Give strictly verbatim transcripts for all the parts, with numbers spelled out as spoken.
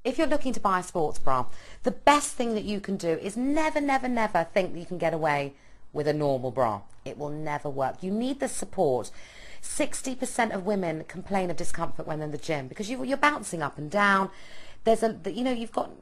If you're looking to buy a sports bra, the best thing that you can do is never, never, never think that you can get away with a normal bra. It will never work. You need the support. sixty percent of women complain of discomfort when they're in the gym because you, you're bouncing up and down. There's a, you know, you've got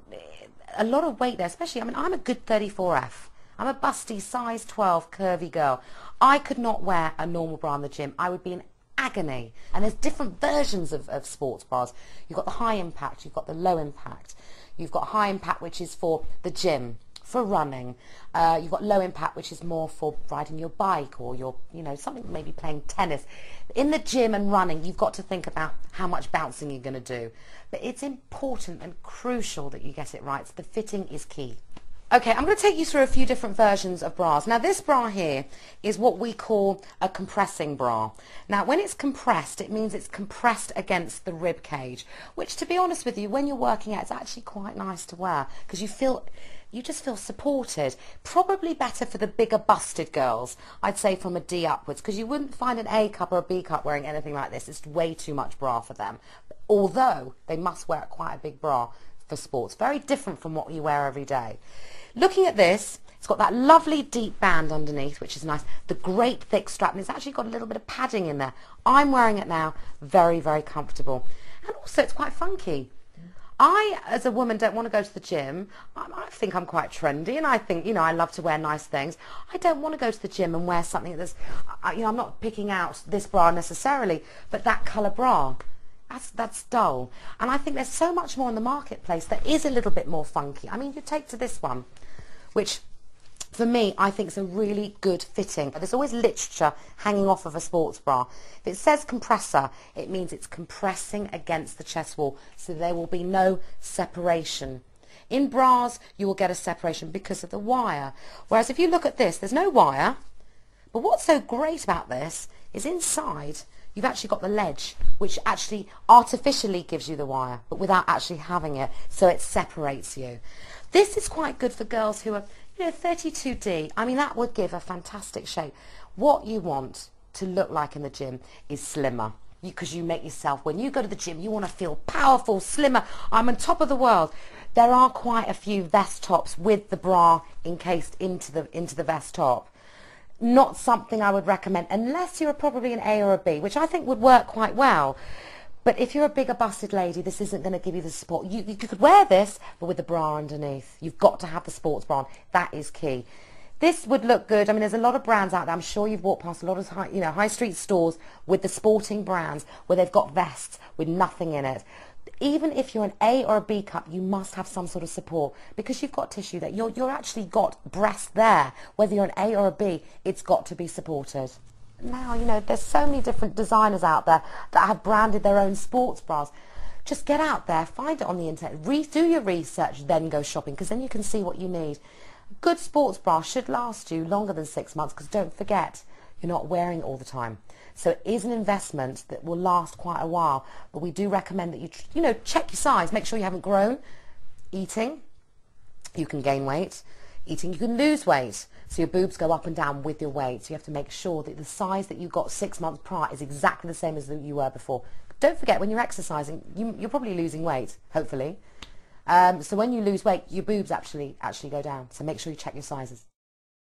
a lot of weight there, especially, I mean, I'm a good thirty-four F. I'm a busty, size twelve, curvy girl. I could not wear a normal bra in the gym. I would be in agony. And there's different versions of, of sports bras. You've got the high impact, you've got the low impact. You've got high impact, which is for the gym, for running. Uh, you've got low impact, which is more for riding your bike or your, you know, something, maybe playing tennis. In the gym and running, you've got to think about how much bouncing you're going to do. But it's important and crucial that you get it right. So the fitting is key. Okay, I'm going to take you through a few different versions of bras. Now this bra here is what we call a compressing bra. Now when it's compressed, it means it's compressed against the rib cage, which, to be honest with you, when you're working out, it's actually quite nice to wear because you feel, you just feel supported. Probably better for the bigger busted girls, I'd say from a D upwards, because you wouldn't find an A cup or a B cup wearing anything like this. It's way too much bra for them, although they must wear quite a big bra for sports. Very different from what you wear every day. Looking at this, it's got that lovely deep band underneath, which is nice. The great thick strap, and it's actually got a little bit of padding in there. I'm wearing it now, very, very comfortable. And also it's quite funky. I, as a woman, don't want to go to the gym. I, I think I'm quite trendy, and I think, you know, I love to wear nice things. I don't want to go to the gym and wear something that's, I, you know, I'm not picking out this bra necessarily, but that colour bra. That's, that's dull. And I think there's so much more in the marketplace that is a little bit more funky. I mean, you take to this one, which for me, I think is a really good fitting. There's always literature hanging off of a sports bra. If it says compressor, it means it's compressing against the chest wall, so there will be no separation. In bras, you will get a separation because of the wire. Whereas if you look at this, there's no wire. But what's so great about this is inside, you've actually got the ledge, which actually artificially gives you the wire, but without actually having it, so it separates you. This is quite good for girls who are, you know, thirty-two D. I mean, that would give a fantastic shape. What you want to look like in the gym is slimmer, because you, you make yourself, when you go to the gym, you want to feel powerful, slimmer. I'm on top of the world. There are quite a few vest tops with the bra encased into the, into the vest top. Not something I would recommend unless you're probably an A or a B, which I think would work quite well. But if you're a bigger busted lady, this isn't going to give you the support. You, you could wear this, but with the bra underneath. You've got to have the sports bra on. That is key. This would look good. I mean, there's a lot of brands out there. I'm sure you've walked past a lot of high, you know, high street stores with the sporting brands where they've got vests with nothing in it. Even if you're an A or a B cup, you must have some sort of support because you've got tissue there. You're, you're actually got breast there. Whether you're an A or a B, it's got to be supported. Now, you know, there's so many different designers out there that have branded their own sports bras. Just get out there, find it on the internet, re do your research, then go shopping, because then you can see what you need. A good sports bra should last you longer than six months, because don't forget, you're not wearing it all the time. So it is an investment that will last quite a while, but we do recommend that you, you know, check your size, make sure you haven't grown. Eating, you can gain weight. Eating, you can lose weight. So your boobs go up and down with your weight. So you have to make sure that the size that you got six months prior is exactly the same as you were before. Don't forget, when you're exercising, you, you're probably losing weight, hopefully. Um, so when you lose weight, your boobs actually, actually go down. So make sure you check your sizes.